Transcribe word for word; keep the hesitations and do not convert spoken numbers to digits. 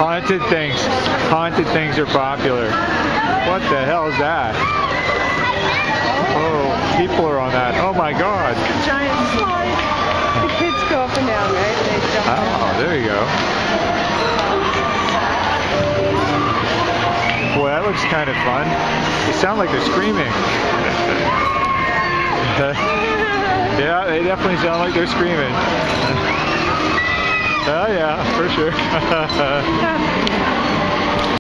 Haunted things. Haunted things are popular. What the hell is that? Oh, people are on that. Oh my God. It's a giant slide. The kids go up and down, right? They jump Oh, there you go. Boy, that looks kind of fun. They sound like they're screaming. Yeah, they definitely sound like they're screaming. Oh yeah, for sure.